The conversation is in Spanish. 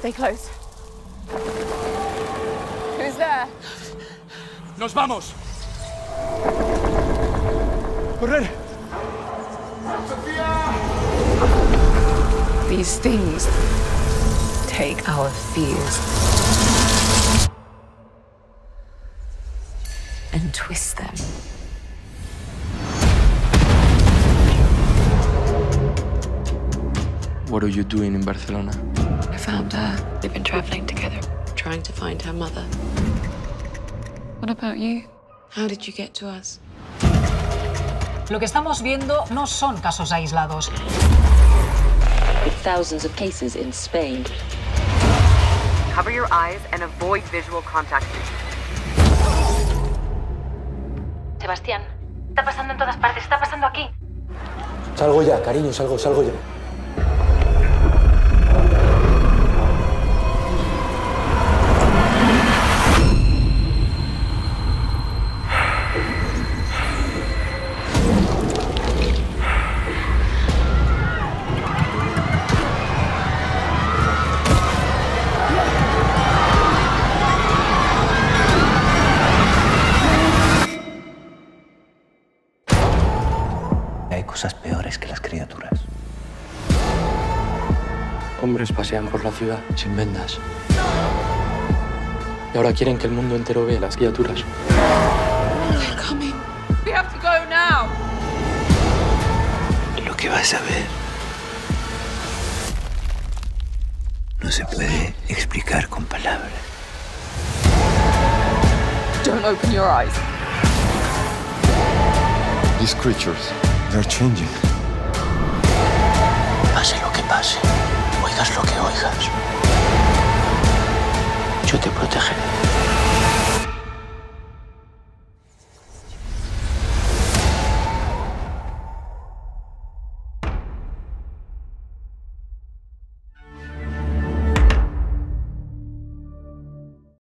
Stay close. Who's there? ¡Nos vamos! ¡Correr! These things take our fears and twist them. What are you doing in Barcelona? I found her. We've been traveling together, trying to find her mother. What about you? How did you get to us? Lo que estamos viendo no son casos aislados. With thousands of cases in Spain. Cover your eyes and avoid visual contact. Sebastián, está pasando en todas partes, está pasando aquí. Salgo ya, cariño, salgo ya. Hay cosas peores que las criaturas. Hombres pasean por la ciudad sin vendas. Y ahora quieren que el mundo entero vea las criaturas. They're coming. We have to go now. Lo que vas a ver no se puede explicar con palabras. Don't open your eyes. These creatures, they're changing. Pase lo que pase, oigas lo que oigas, yo te protegeré.